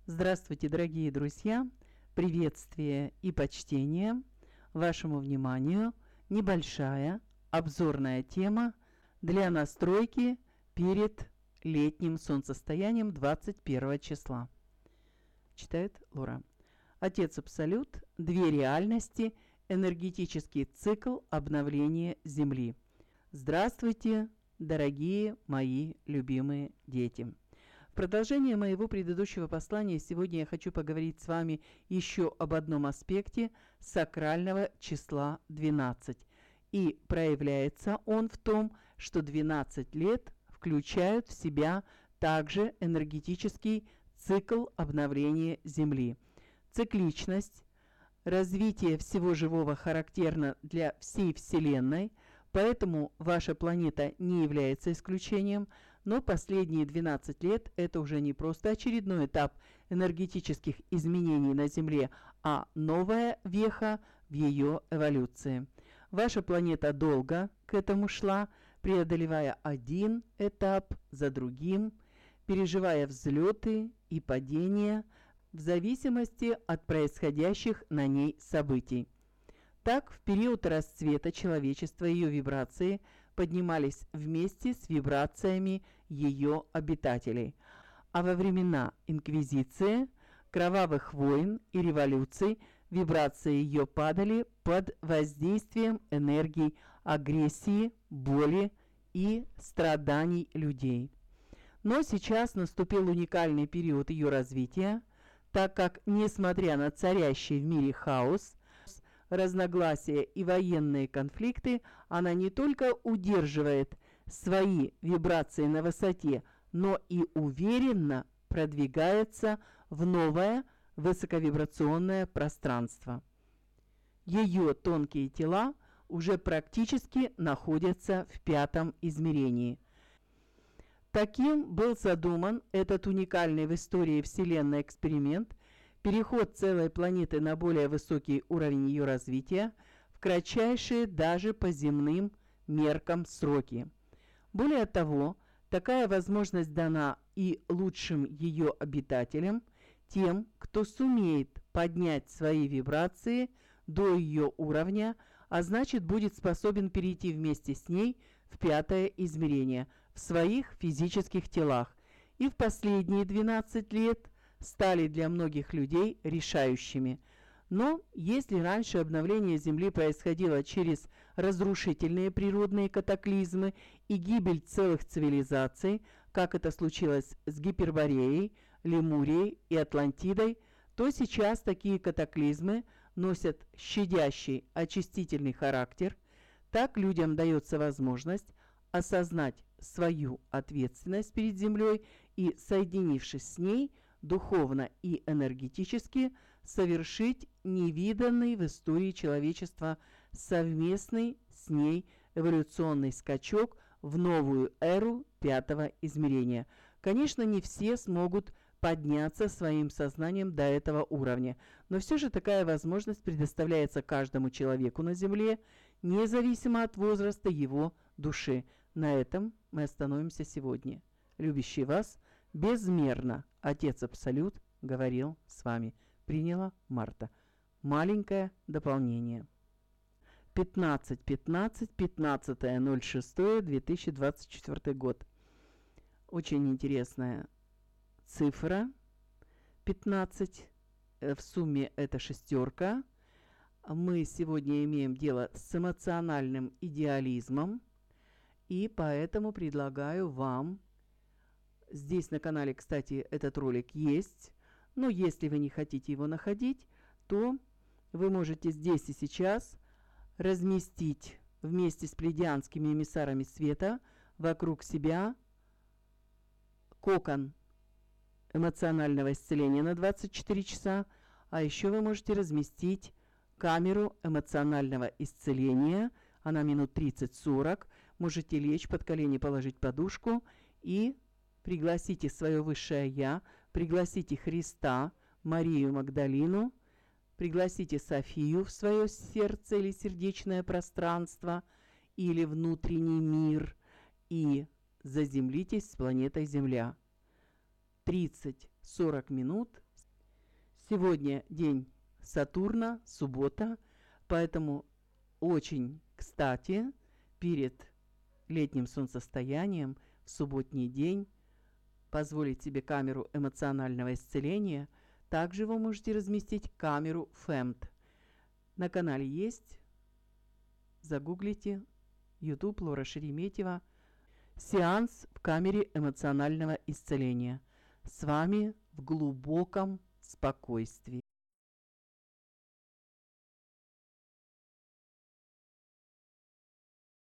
Здравствуйте, дорогие друзья! Приветствие и почтение! Вашему вниманию небольшая обзорная тема для настройки перед летним солнцестоянием 21 числа. Читает Лора. Отец Абсолют. Две реальности. Энергетический цикл обновления Земли. Здравствуйте, дорогие мои любимые дети! В продолжение моего предыдущего послания сегодня я хочу поговорить с вами еще об одном аспекте сакрального числа 12. И проявляется он в том, что 12 лет включают в себя также энергетический цикл обновления Земли. Цикличность, развитие всего живого характерно для всей Вселенной, поэтому ваша планета не является исключением, но последние 12 лет это уже не просто очередной этап энергетических изменений на Земле, а новая веха в ее эволюции. Ваша планета долго к этому шла, преодолевая один этап за другим, переживая взлеты и падения в зависимости от происходящих на ней событий. Так, в период расцвета человечества ее вибрации поднимались вместе с вибрациями ее обитателей. А во времена Инквизиции, кровавых войн и революций вибрации ее падали под воздействием энергий агрессии, боли и страданий людей. Но сейчас наступил уникальный период ее развития, так как, несмотря на царящий в мире хаос, разногласия и военные конфликты, она не только удерживает свои вибрации на высоте, но и уверенно продвигается в новое высоковибрационное пространство. Ее тонкие тела уже практически находятся в 5-м измерении. Таким был задуман этот уникальный в истории Вселенной эксперимент, переход целой планеты на более высокий уровень ее развития в кратчайшие даже по земным меркам сроки. Более того, такая возможность дана и лучшим ее обитателям, тем, кто сумеет поднять свои вибрации до ее уровня, а значит будет способен перейти вместе с ней в 5-е измерение в своих физических телах. И в последние 12 лет стали для многих людей решающими. Но если раньше обновление Земли происходило через разрушительные природные катаклизмы и гибель целых цивилизаций, как это случилось с Гипербореей, Лемурией и Атлантидой, то сейчас такие катаклизмы носят щадящий очистительный характер. Так людям дается возможность осознать свою ответственность перед Землей и, соединившись с ней, духовно и энергетически совершить невиданный в истории человечества совместный с ней эволюционный скачок в новую эру 5-го измерения. Конечно, не все смогут подняться своим сознанием до этого уровня, но все же такая возможность предоставляется каждому человеку на Земле, независимо от возраста его души. На этом мы остановимся сегодня. Любящий вас безмерно Отец Абсолют говорил с вами. Приняла Марта. Маленькое дополнение. 15.15, 15.06.2024 год. Очень интересная цифра. 15. В сумме это шестерка. Мы сегодня имеем дело с эмоциональным идеализмом. И поэтому предлагаю вам... Здесь на канале, кстати, этот ролик есть. Но если вы не хотите его находить, то вы можете здесь и сейчас разместить вместе с плейдианскими эмиссарами света вокруг себя кокон эмоционального исцеления на 24 часа. А еще вы можете разместить камеру эмоционального исцеления. Она минут 30-40. Можете лечь, под колени положить подушку и пригласите свое Высшее Я, пригласите Христа, Марию Магдалину, пригласите Софию в свое сердце или сердечное пространство, или внутренний мир, и заземлитесь с планетой Земля. 30-40 минут Сегодня день Сатурна, суббота, поэтому очень кстати перед летним солнцестоянием в субботний день позволить себе камеру эмоционального исцеления. Также вы можете разместить камеру FEMT. На канале есть, загуглите, YouTube Лора Шереметьева. Сеанс в камере эмоционального исцеления. С вами в глубоком спокойствии.